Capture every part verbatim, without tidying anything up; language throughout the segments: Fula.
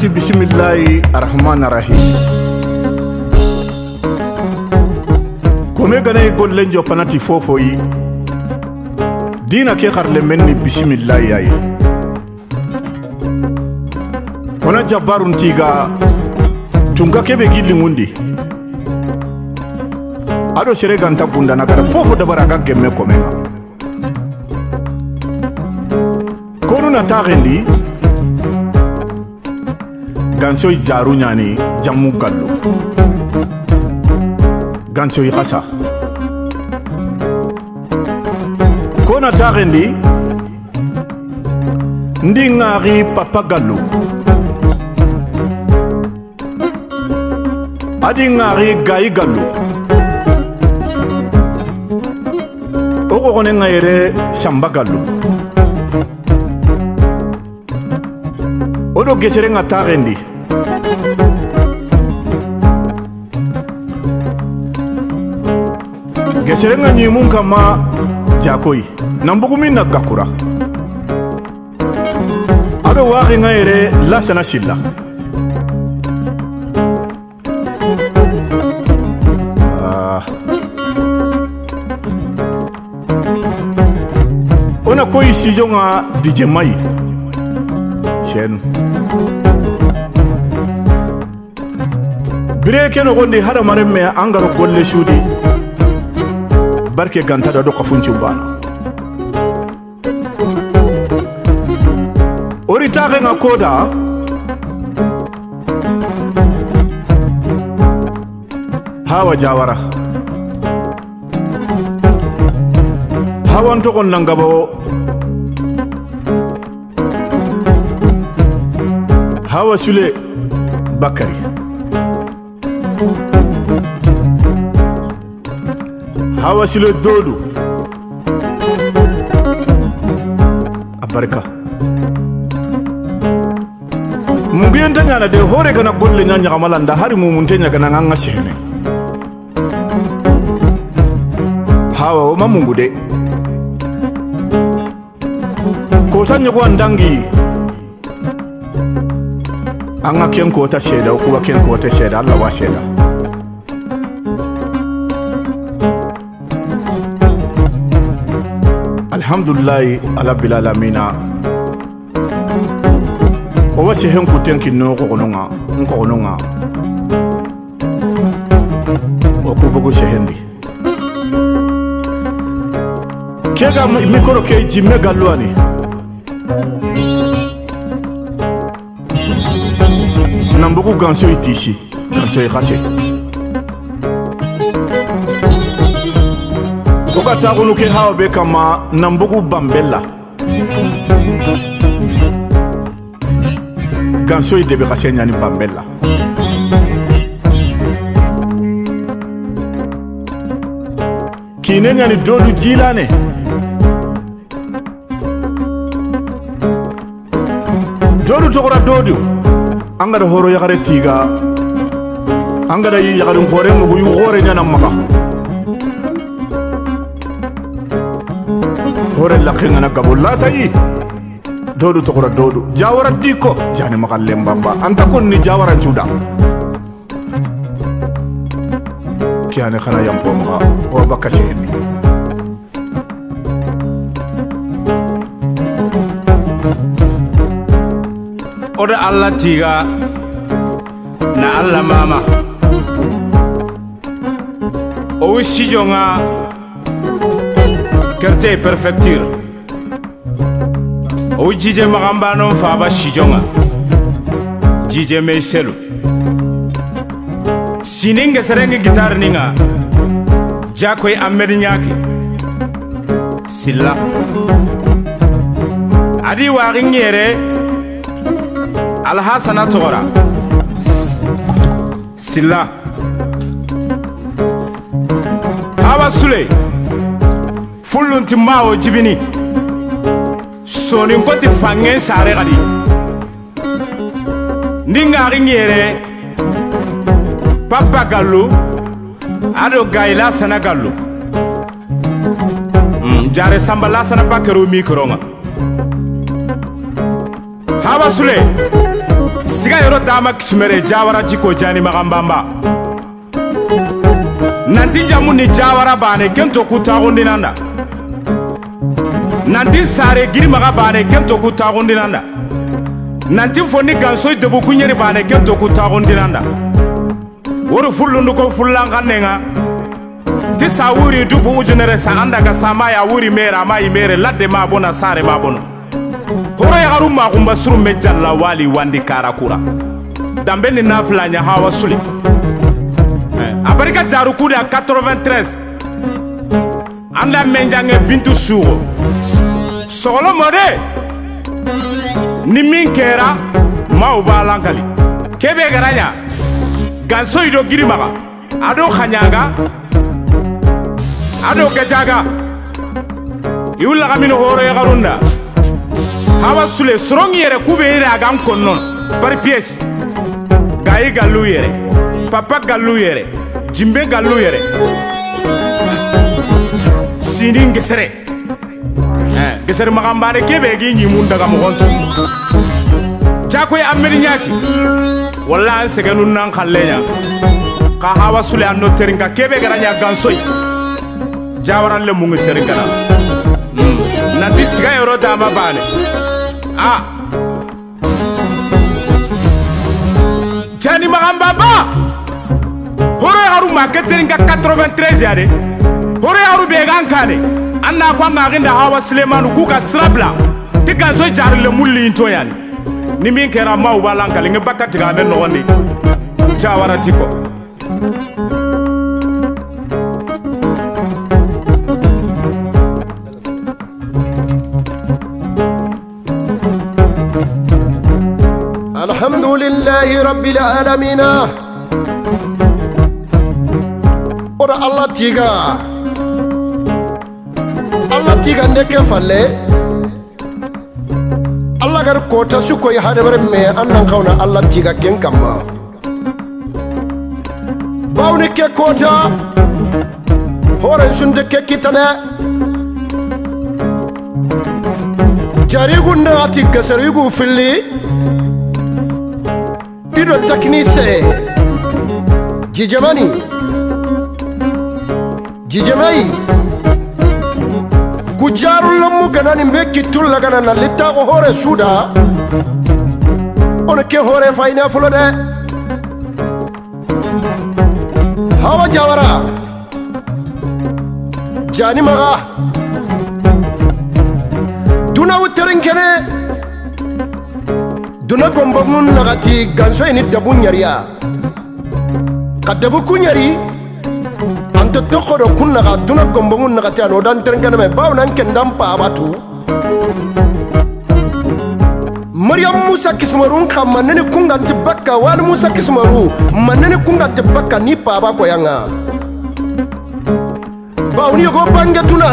onati bisimillahi arrahmani rahim. Kome gane gollen jo panati fofo yi dina ke kharle menni bisimillahi yayi ona jabbarun tiga tunga kebe gilli ngundi ado sere ganta bunda na kada fofo dabara ga gemme komenga kono na tagendi ganso jaru nyani jamu gallo ganso yi khasa kona tagendi ndi ngari papa gallo adi ngari gayi gallo oko kone ngayere samba gallo odo gesere nga tagendi gesere nga nyimun kama jakoi nambugu minna gakura ado wagi ngayere lasana silla ona koyi sijo nga D J Mai chen breke no gonde hada maremme angaro golle shudi barke ganta do ko funci bana ori taxe nga koda hawa jawara hawan to kon nangabo hawa sule bakari hawa sule dodu abarka mungiyen tanyana de hore gana golle nyanya kamalanda hari mumuntenya gana nganga shene hawa o mamungude kotanya kwa ndangi anga ken kota sheda ukuba ken kota sheda Allah wa sheda alhamdulillah ala bilalamina o wasi hen ku tenki no ko nonga ko nonga o ku bugo shehendi kega mikoro ke jimme galwani nambugu ganso itishi ganso ikase oka tagunu ke hawa be kama nambugu bambella ganso idebe kase nyani bambella kine nyani dodu jilane dodu tokora dodu angada horo yakare tiga angada yi yakare ngore mugu yu gore nyana maka hore lakinga na gabolata yi dodu tokora dodu jawara diko jani maka lembamba anta konni jawara juda kiane khana yampo maka o bakase ni oda Allah tiga na Allah mama o sijonga kerte perfecture o jije magambano faba sijonga jije meiselu sininga serenge gitar ninga jakoy amerinyaki silla adi waringere alhasana togora silla hawa sule fullunti mawo jibini soni ngoti fangen sare gadi ninga ringere papa gallo ado gaila sana gallo mm, jare sambala sana bakero mikronga hawa sule siga yoro dama kismere jawara jiko jani magambamba nanti jamu ni jawara bane kento kutagondinanda nanti sare giri maga bane kento kutagondinanda nanti foni gansoy debu kunyeri bane kento kutagondinanda woro fullundu ko fullanga nenga ti sa wuri dubu ujunere sa anda ga sama ya wuri mera mai mere ladde ma bona sare ma bona horo ya garuma kumba suru mejalla wali wandi karakura dambe ni nafla nya hawa suli eh, abarika jaru kuda quatre-vingt-treize anda menjange bintu sugo solo mode ni min kera ma ubalankali kebe garanya ganso ido girimaga ado khanyaga ado gajaga iwula kamino horo ya garunda hawa sule srongi yere kube yere agam konnon par pièce gayi galu yere papa galu yere jimbe galu yere sinin gesere eh gesere magambare kebe gi nyimun daga mo gonto jakoy ameri nyaki walla an segenu nan khallenya ka hawa sule anno teringa kebe garanya gansoy jawaran le mungu teringa mm. na disiga yoro dama bane ah jani magambaba hore haru marketing quatre-vingt-treize yade hore haru be gankane anna kwa ngaginda hawa Sulemanu kuka srabla tika so jarle mulli into yani ni min kera maw balanka linge bakati ga men noni jawara tiko الحمد لله رب العالمين ora Allah tiga Allah tiga ndeke falle Allah gar kota su koy hadabar me annan kauna Allah tiga ken kamma bawni ke kota horan sunde ke kitane jari gunda ati gasari gu filli ido taknise jijamani jijamai gujaru lamu ganani mbeki tulla gana na lita ko hore suda on ke hore fayna fulo de hawa jawara jani maga duna wuteren kene duna gombo mun nagati ganso ini dabu nyariya kadabu kunyari ante tokoro kunna ga duna gombo mun nagati ano dan terengana me baw nan kendam pa batu Maryam Musa kismarun kam manene kunga tibakka wal Musa kismaru manene kunga tibakka ni pa ba ko yanga baw ni go banga tuna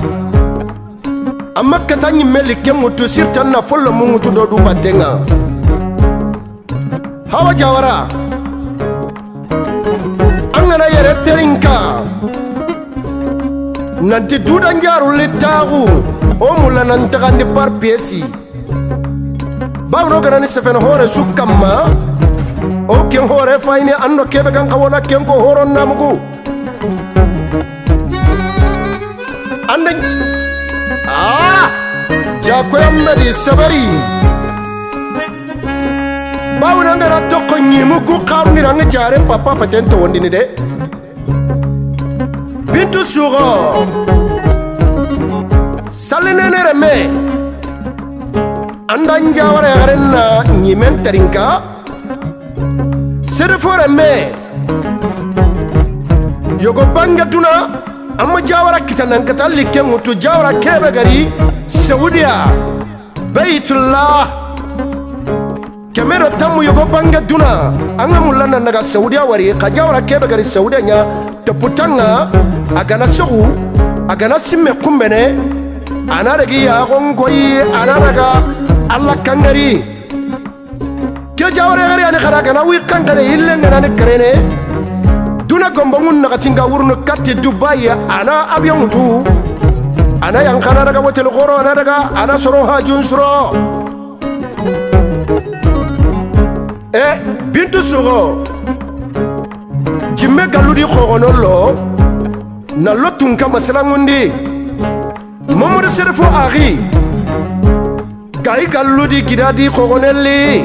amma katanyi melike mutu sirtan na follo mu mutu do du batenga hawa jawara angana yere terinka nanti dudan jaru litagu o mulla nan tagandi par piesi bawno ganani sefen hore sukamma o ken hore fayni anno kebe kan kawona ken ko horon namugo ande ah jako yamdi sabari bawna ngara tokko nyimu ku qarni ranga jare papa fatento wondini de bintu sugo salinene reme andan jawara garenna nyimen terinka serfore me yogo banga tuna amma jawara kitanan katalli kemutu jawara kebe gari saudiya baytullah kemero tamu yogo banga duna anga mulana naga saudiya wari ka jawara kebe gari saudiya nya teputanga agana sogu agana simme kumbene anaragi ya gongoyi anaraga Allah kangari ke jawara gari ani khara kana wi kankare ille ngana ne karene duna gombongun nakatinga wurno katti Dubai ana abiyan mutu ana yang kana daga hotel goro ana daga ana soro hajun suro e Bintu Sogo jimme galudi khogonolo na lotun kama selangundi Mamadou Serifo Ari gai galudi kidadi khogonelli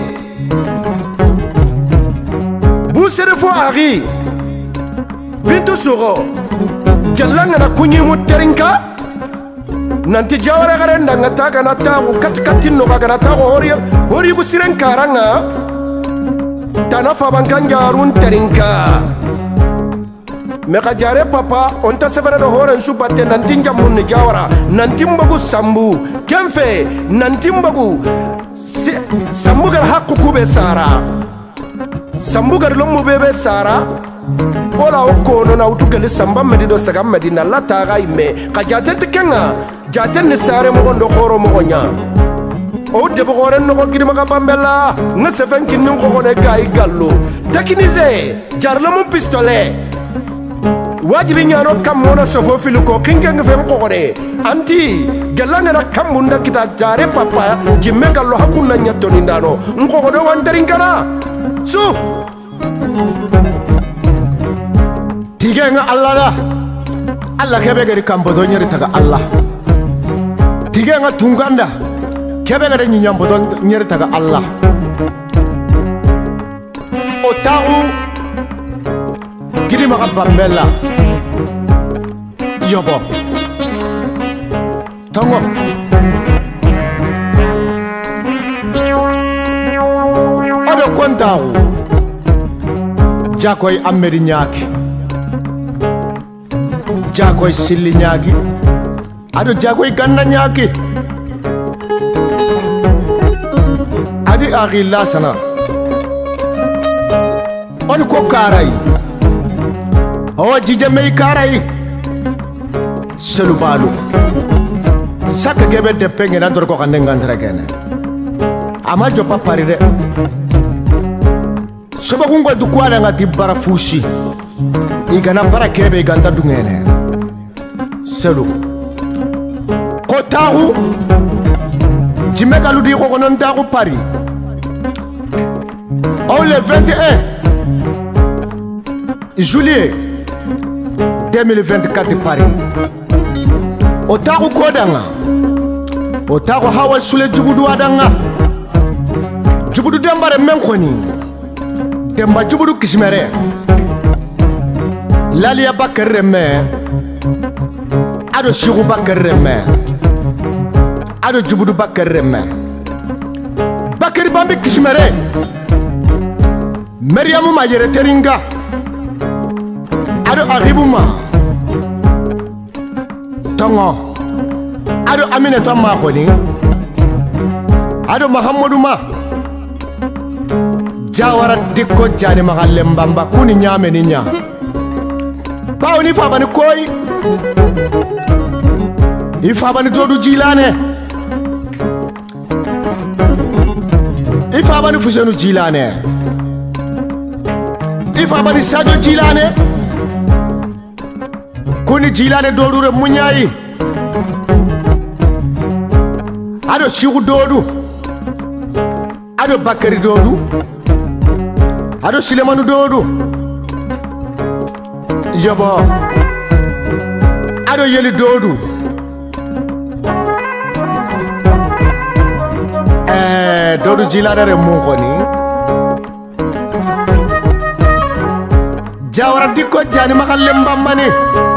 Bu Serifo Ari Bintu Sogo gelanga na kunyimu terinka nanti jawara garen ndanga taga na tagu kat katin no bagara tagu hori hori ku siren karanga tanafa bankanja arun terinka meka jare papa onta severa do horen subate nanti jamun jawara nanti mbagu sambu kemfe nanti mbagu sambu gar hakku kube sara sambu gar lomu bebe sara ola okono na utugali samba medido sagam medina la taga ime ka jate tikenga jate ni sare mo gondo khoro mo gonya o de bogore no gidi maka bambela na sefen kinnin ko gone gay gallo takinize jarlo mo pistolet wajibi nyano kam mona sofo filu ko kinga ngem ko gone anti galanga na kam munda kita jare papa jimme gallo hakunna nyatoni ndano ngo godo wandarin kana su tigenga Allah da Allah kebe gari kambodo nyeri taga Allah tigenga tunganda kebe gari nyambodo nyeri taga Allah otaru gidi maka bambela yobo tongo odo kontaru jakoy ameri nyaki jakoy silli nyagi ado jakoy ganna nyagi adi Ari lasana on ko karay o jije mey karay selu balu saka gebe de pengen ador ko kande ngandra kene ama jo papari de soba kungo du kwada ngati bara fushi igana bara kebe iganta dungene selu ko taxu jime galu di ko non taxu Paris au le vingt et un juillet deux mille vingt-quatre Paris o taxu ko danga o taxu hawa sule jubudu adanga jubudu dembare men koni demba jubudu kismere Lalia Bakar me ado Shiru Bakar me ado Jubudu Bakar me Bakari Bambi Kishmere Mariamu Majere Teringa ado Aribuma Tongo ado Aminata Makoni ado Mahamadou Ma Jawara Dikko Jani Magalembamba kuni nyame ni nya Pao ni fabani koi Ifabani dodu jilane Ifabani fusenu jilane Ifabani sajo jilane Kuni jilane dodu re munyayi Ado Shiru dodu Ado Bakari dodu Ado Sulemanu dodu Yobo ado yeli dodu eh dodu jilane re mun koni jawara dikko jani makalle mbambani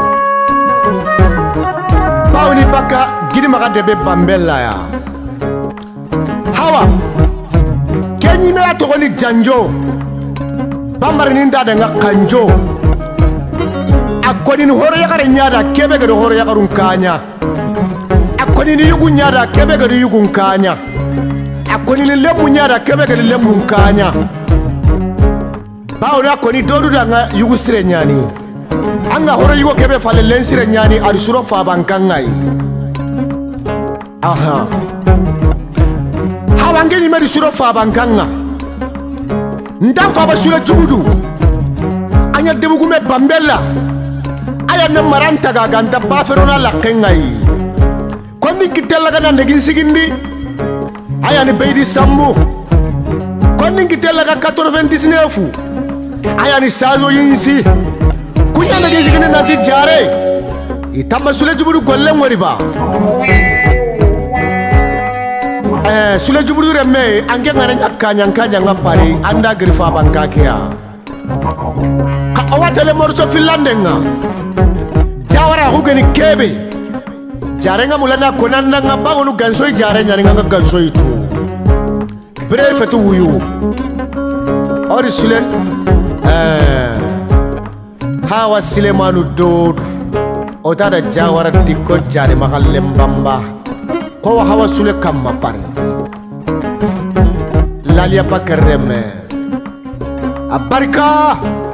bawni baka gidi maka debe bambella ya hawa kenyi me atogoni janjo bambari ninda de ngakanjo akonini horo yakare nyada kebe gado horo yakarun kanya akonini yugu nyada kebe gado yugun kanya akonini lemu nyada kebe gado lemu kanya bawo na koni dodu danga yugu sire nyani anga horo yugo kebe fale lensire nyani arisuro fa bankangai aha hawange nyimeri suro fa bankanga ndam fa basure jubudu anya debugume bambella aya na maranta ga ganda baferona la kengai konni kitella ga nande ginsigindi aya ni beidi sambu fannin kitella ka quatre-vingt-dix-neuf aya ni sazo yinsi kunya na gisi gine nanti jare itamba sule juburu golle ngori ba eh sule juburu remme ange ngare nyakanya nkanya ngapari anda grifa bankakia ka awatele morso finlandenga jawara hugeni kebe jare nga mulana konanda nga bangonu gansoi jare nyari nga gansoi tu bref tu wuyu ori sule eh hawa sile manu dodu otada jawara dikko jare makalle mbamba ko hawa sule kamma par lalia pakareme abarka